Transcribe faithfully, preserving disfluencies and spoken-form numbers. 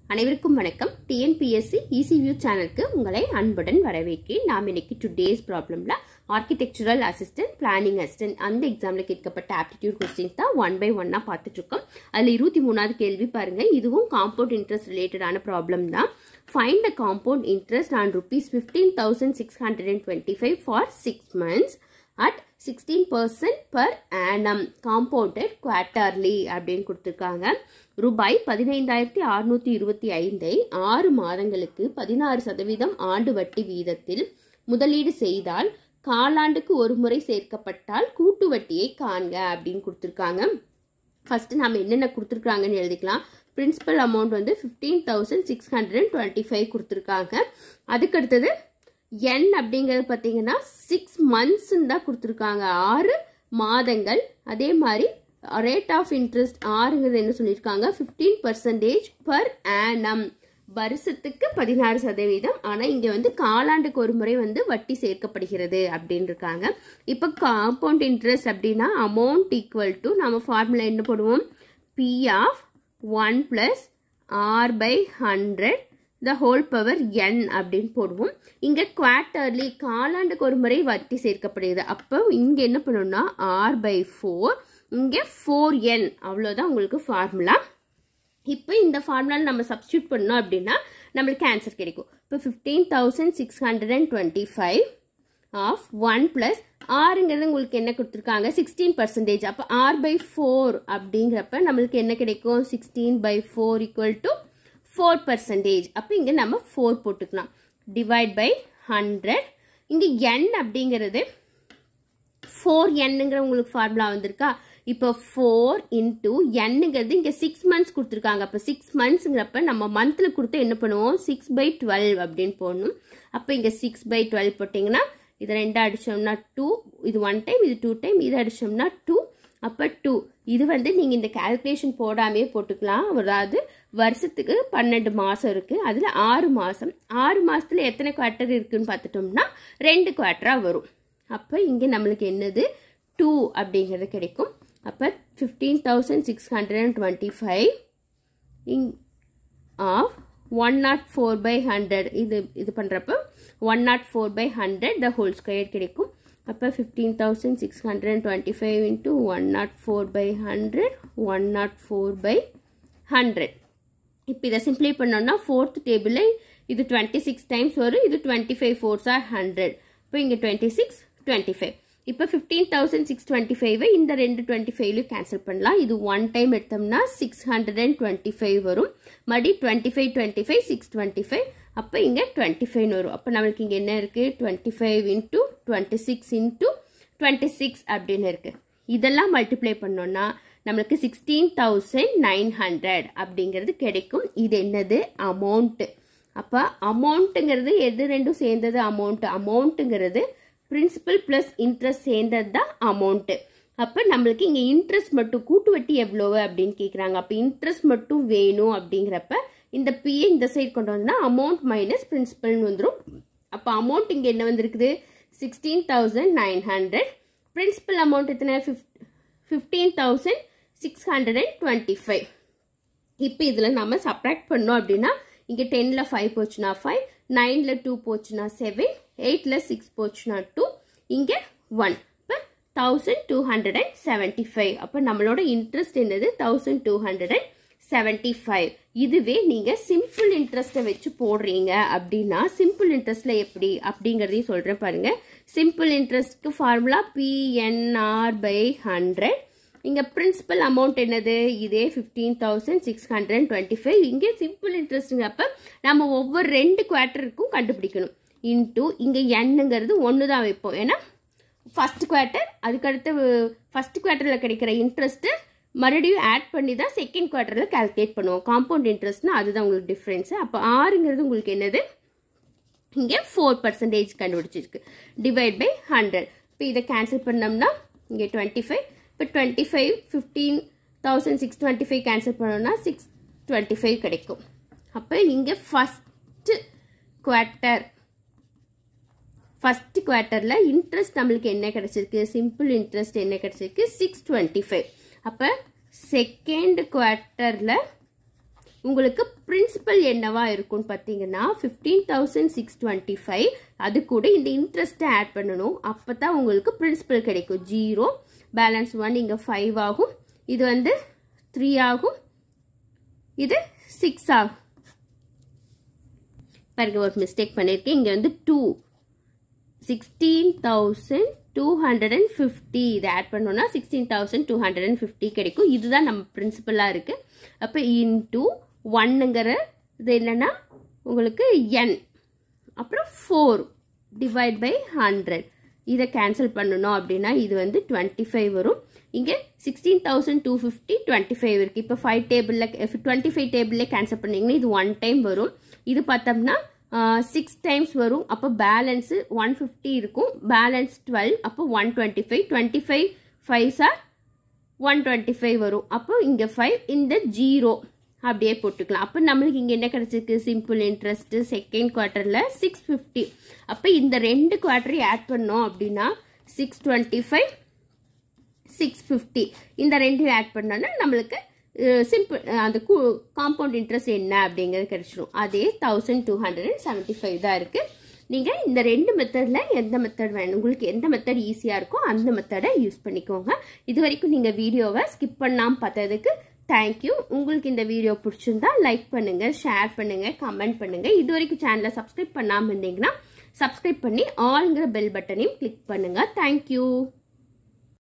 அனைவருக்கும் வணக்கம். T N P S C Easy View சேனலுக்கு உங்களை அன்புடன் வரவேற்கிறேன். நாம் இன்னைக்கு டுடேஸ் ப்ராப்ளம்ல ஆர்கிடெக்சரல் அசிஸ்டன்ட், பிளானிங் அசிஸ்டன்ட் அந்த எக்ஸாம்ல கேட்கப்பட்ட ஆப்டிடியூட் கொஸ்டின்ஸ் தான் ஒன் பை ஒன்னா பார்த்துட்டு இருக்கோம். அதுல இருபத்தி மூணாவது கேள்வி பாருங்க. இதுவும் காம்பவுண்ட் இன்ட்ரெஸ்ட் ரிலேட்டடான ப்ராப்ளம் தான். Find the compound interest on rupees fifteen thousand six hundred twenty-five for six months at sixteen percent per annum compounded quarterly அப்படின்னு கொடுத்துருக்காங்க. ரூபாய் பதினைந்தாயிரத்தி அறுநூத்தி இருபத்தி ஐந்தை ஆறு மாதங்களுக்கு பதினாறு சதவீதம் ஆண்டு வட்டி வீதத்தில் முதலீடு செய்தால் காலாண்டுக்கு ஒரு முறை சேர்க்கப்பட்டால் கூட்டு வட்டியை காண்க அப்படின்னு கொடுத்துருக்காங்க. ஃபர்ஸ்ட் நம்ம என்னென்ன கொடுத்துருக்காங்கன்னு எழுதிக்கலாம். பிரின்சிபல் அமௌண்ட் வந்து fifteen thousand six hundred twenty five கொடுத்துருக்காங்க. அதுக்கடுத்தது என் அப்படிங்கிறது பார்த்தீங்கன்னா சிக்ஸ் மந்த்ஸ்ன்னு தான் கொடுத்துருக்காங்க, ஆறு மாதங்கள். அதே மாதிரி ரேட் ஆஃப் இன்ட்ரெஸ்ட் ஆறுங்கிறது என்ன சொல்லியிருக்காங்க, ஃபிஃப்டீன் பர்சன்டேஜ் பர் ஆனம், வருஷத்துக்கு பதினாறு சதவீதம். ஆனால் இங்கே வந்து காலாண்டுக்கு ஒரு முறை வந்து வட்டி சேர்க்கப்படுகிறது அப்படின்னு இருக்காங்க. இப்போ காம்பவுண்ட் இன்ட்ரெஸ்ட் அப்படின்னா அமௌண்ட் ஈக்குவல் டு நம்ம ஃபார்முலா என்ன போடுவோம், P of one plus R by hundred the whole power N அப்படின்னு போடுவோம். இங்கே குவார்ட்டர்லி காலாண்டுக்கு ஒரு முறை வட்டி சேர்க்கப்படுகிறது. அப்போ இங்கே என்ன பண்ணணும்னா ஆர் பை ஃபோர், இங்கே ஃபோர் என், அவ்வளோதான் உங்களுக்கு ஃபார்முலா. இப்போ இந்த ஃபார்முலாவில் நம்ம சப்ஸ்டியூட் பண்ணோம் அப்படின்னா நம்மளுக்கு ஆன்சர் கிடைக்கும். இப்போ fifteen thousand six hundred and twenty five of one plus ஆறுங்கிறது உங்களுக்கு என்ன கொடுத்துருக்காங்க, சிக்ஸ்டீன் பர்சன்டேஜ். அப்போ ஆர் பை ஃபோர் அப்படிங்கிறப்ப நம்மளுக்கு என்ன கிடைக்கும், sixteen by four equal to four percentage. அப்போ இங்கே நம்ம ஃபோர் போட்டுக்கலாம். Divide by hundred. இங்கே என் அப்படிங்கிறது ஃபோர் என்னங்கிற உங்களுக்கு ஃபார்முலா வந்திருக்கா. இப்போ ஃபோர் இன்டூ என்னங்கிறது இங்கே சிக்ஸ் மந்த்ஸ் கொடுத்துருக்காங்க. அப்போ சிக்ஸ் மந்த்ஸுங்கிறப்ப நம்ம மந்த்தில் கொடுத்து என்ன பண்ணுவோம், சிக்ஸ் பை டுவெல் அப்படின்னு போடணும். அப்போ இங்கே சிக்ஸ் பை டுவெல் போட்டிங்கன்னா இது ரெண்டு அடிச்சோம்னா டூ, இது ஒன் டைம், இது டூ டைம், இது அடிச்சோம்னா டூ. அப்போ டூ. இது வந்து நீங்கள் இந்த கால்குலேஷன் போடாமே போட்டுக்கலாம். அதாவது வருஷத்துக்கு பன்னெண்டு மாதம் இருக்குது, அதில் ஆறு மாதம், ஆறு மாதத்தில் எத்தனை குவார்ட்டர் இருக்குதுன்னு பார்த்துட்டோம்னா ரெண்டு குவார்ட்டராக வரும். அப்போ இங்கே நம்மளுக்கு என்னது டூ அப்படிங்கிறது கிடைக்கும். அப்போ fifteen thousand six hundred and twenty five இங் of one naught four by hundred, இது இது பண்ணுறப்போ one naught four by hundred the whole square கிடைக்கும். அப்போ fifteen thousand six hundred and twenty five into one naught four by hundred, one naught four by hundred. இப்போ இதை சிம்பிளை பண்ணோம்னா fourth டேபிளில் இது டுவெண்ட்டி சிக்ஸ் டைம்ஸ் வரும், இது twenty five fours are hundred. இப்போ இங்கே டுவெண்ட்டி சிக்ஸ் டுவெண்ட்டி ஃபைவ். இப்போ ஃபிஃப்டீன் தௌசண்ட் சிக்ஸ் டுவெண்ட்டி ஃபைவை இந்த ரெண்டு டுவெண்ட்டி ஃபைவ்லையும் கேன்சல் பண்ணலாம். இது ஒன் டைம் எடுத்தோம்னா six hundred and twenty five வரும். மறுபடி twenty five twenty five six twenty five. அப்போ இங்கே டுவெண்ட்டி ஃபைவ்னு வரும். அப்போ நம்மளுக்கு இங்கே என்ன இருக்குது, twenty five into twenty six into twenty six அப்படின்னு இருக்குது. இதெல்லாம் மல்டிப்ளை பண்ணோன்னா நம்மளுக்கு சிக்ஸ்டீன் தௌசண்ட் நைன் ஹண்ட்ரட் அப்படிங்கிறது கிடைக்கும். இது என்னது, அமௌண்ட்டு. அப்போ அமௌண்ட்டுங்கிறது எது ரெண்டும் சேர்ந்தது அமௌண்ட்டு. அமௌண்ட்டுங்கிறது பிரின்சிபல் ப்ளஸ் இன்ட்ரெஸ்ட் சேர்ந்தது தான் அமௌண்ட்டு. அப்போ நம்மளுக்கு இங்கே இன்ட்ரெஸ்ட் மட்டும், கூட்டு வட்டி எவ்வளவு அப்படின்னு கேட்குறாங்க. அப்போ இன்ட்ரெஸ்ட் மட்டும் வேணும் அப்படிங்கிறப்ப இந்த பிஏ இந்த சைடு கொண்டு வந்தோம்னா அமௌண்ட் மைனஸ் பிரின்சிபல்னு வந்துடும். அப்போ அமௌண்ட் இங்கே என்ன வந்திருக்குது, sixteen thousand nine hundred. Principal amount எத்தனை, fifteen thousand six hundred and twenty five. இப்போ இதில் நம்ம சப்ராக்ட் பண்ணோம் அப்படின்னா இங்கே டென்னில் ஃபைவ் போச்சுன்னா ஃபைவ், நைனில் டூ போச்சுன்னா செவன், எயிட்டில் சிக்ஸ் போச்சுன்னா டூ, இங்கே ஒன். இப்போ thousand two hundred and seventy five. அப்போ நம்மளோட இன்ட்ரெஸ்ட் என்னது, thousand two hundred and seventy five. இதுவே நீங்கள் சிம்பிள் இன்ட்ரெஸ்ட்டை வச்சு போடுறீங்க அப்படின்னா சிம்பிள் இன்ட்ரெஸ்ட்டில் எப்படி அப்படிங்கிறதையும் சொல்கிறேன் பாருங்கள். சிம்பிள் இன்ட்ரெஸ்ட்க்கு ஃபார்முலா பிஎன்ஆர் பை ஹண்ட்ரட். இங்கே பிரின்சிபல் அமௌண்ட் என்னது, இதே fifteen thousand six hundred and twenty five. இங்கே சிம்பிள் இன்ட்ரெஸ்ட்டுங்கிறப்ப நம்ம ஒவ்வொரு ரெண்டு குவார்ட்டருக்கும் கண்டுபிடிக்கணும். இன்ட்டு இங்கே என்னங்கிறது ஒன்று தான் வைப்போம், ஏன்னா ஃபஸ்ட் குவார்ட்டர், அதுக்கடுத்து ஃபஸ்ட் குவார்ட்டரில் கிடைக்கிற இன்ட்ரெஸ்ட்டு மறுபடியும் ஆட் பண்ணி தான் செகண்ட் குவார்ட்டரில் கால்குலேட் பண்ணுவோம். காம்பவுண்ட் இன்ட்ரெஸ்ட்னா அதுதான் உங்களுக்கு டிஃப்ரென்ஸு. அப்போ ஆறுங்கிறது உங்களுக்கு என்னது, இங்கே ஃபோர் பர்சன்டேஜ் கண்டுபிடிச்சிருக்கு. Divide by hundred. இப்போ இதை கேன்சல் பண்ணோம்னா இங்கே டுவெண்ட்டி ஃபைவ். இப்போ twenty five fifteen thousand six twenty five cancel பண்ணோம்னா சிக்ஸ் டுவெண்ட்டி ஃபைவ் கிடைக்கும். அப்போ இங்கே ஃபஸ்ட்டு குவார்ட்டர் ஃபஸ்ட் குவார்ட்டரில் இன்ட்ரெஸ்ட் நம்மளுக்கு என்ன கிடச்சிருக்கு, சிம்பிள் இன்ட்ரெஸ்ட் என்ன கிடச்சிருக்கு, சிக்ஸ் டுவெண்ட்டி ஃபைவ். அப்போ செகண்ட் குவார்ட்டரில் உங்களுக்கு பிரின்சிபல் என்னவா இருக்கும்னு பார்த்தீங்கன்னா fifteen thousand six twenty five அது கூட இந்த இன்ட்ரெஸ்ட்டை ஆட் பண்ணணும். அப்போ தான் உங்களுக்கு பிரின்சிபல் கிடைக்கும். ஜீரோ பேலன்ஸ் ஒன் இங்கே ஃபைவ் ஆகும், இது வந்து த்ரீ ஆகும், இது சிக்ஸ் ஆகும். பாருங்க ஒரு மிஸ்டேக் பண்ணியிருக்கேன். இங்கே வந்து two sixteen thousand two hundred and fifty இதை ஆட் பண்ணோன்னா sixteen thousand two hundred and fifty கிடைக்கும். இதுதான் நம்ம பிரின்சிபலாக இருக்குது. அப்போ இன்டூ ஒன்னுங்கிற இது என்னென்னா உங்களுக்கு என், அப்புறம் ஃபோர் டிவைட் பை ஹண்ட்ரட். இதை கேன்சல் பண்ணணும் அப்படின்னா இது வந்து டுவெண்ட்டி ஃபைவ் வரும். இங்கே sixteen thousand two fifty twenty five இருக்குது. இப்போ ஃபைவ் டேபிளில் டுவெண்ட்டி ஃபைவ் டேபிளில் கேன்சல் பண்ணிங்கன்னா இது ஒன் டைம் வரும். இது பார்த்தோம்னா சிக்ஸ் டைம்ஸ் வரும். அப்போ பேலன்ஸு ஒன் ஃபிஃப்டி இருக்கும், பேலன்ஸ் டுவெல், அப்போ one twenty five twenty five five sir one twenty five வரும். அப்போ இங்கே ஃபைவ், இந்த ஜீரோ அப்படியே போட்டுக்கலாம். அப்போ நம்மளுக்கு இங்கே என்ன கிடச்சிருக்கு, சிம்பிள் இன்ட்ரெஸ்ட்டு செகண்ட் குவார்ட்டரில் சிக்ஸ் ஃபிஃப்டி. அப்போ இந்த ரெண்டு குவார்ட்டரையும் ஆட் பண்ணோம் அப்படின்னா six twenty five six fifty இந்த ரெண்டையும் ஆட் பண்ணோன்னா நம்மளுக்கு சிம்பிள் அந்த காம்பவுண்ட் இன்ட்ரெஸ்ட் என்ன அப்படிங்கிறது கிடைச்சிடும். அதே thousand two hundred and seventy five தான் இருக்குது. நீங்கள் இந்த ரெண்டு மெத்தடில் எந்த மெத்தட் வேணும், உங்களுக்கு எந்த மெத்தட் ஈஸியாக இருக்கோ அந்த மெத்தடை யூஸ் பண்ணிக்கோங்க. இது வரைக்கும் நீங்கள் வீடியோவை ஸ்கிப் பண்ணாமல் பார்த்ததுக்கு தேங்க்யூ. உங்களுக்கு இந்த வீடியோ பிடிச்சிருந்தா லைக் பண்ணுங்கள், ஷேர் பண்ணுங்கள், கமெண்ட் பண்ணுங்கள். இது வரைக்கும் சேனலை சப்ஸ்கிரைப் பண்ணாமல் இருந்தீங்கன்னா சப்ஸ்கிரைப் பண்ணி ஆல்ங்கிற பெல் பட்டனையும் கிளிக் பண்ணுங்கள். தேங்க்யூ.